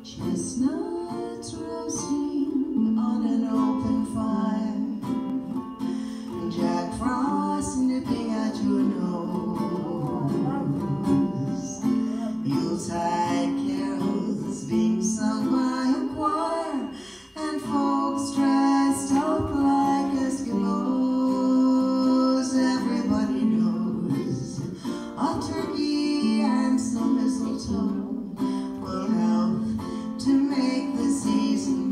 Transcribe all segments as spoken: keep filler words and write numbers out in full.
Chestnuts roasting on an open fire, and Jack Frost nipping at your nose. Yuletide carols being sung by a choir, and folks dressed up like Eskimos. Everybody knows a turkey and some mistletoe will help to make the season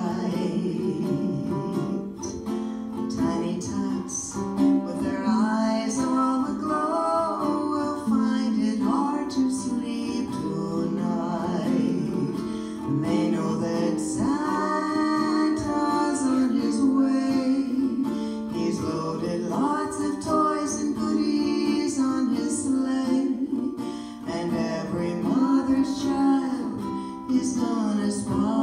bright. Tiny tots with their eyes all aglow will find it hard to sleep tonight. They know that Santa's on his way. He's loaded lots of toys and goodies on his sleigh, and every mother's child is gonna spot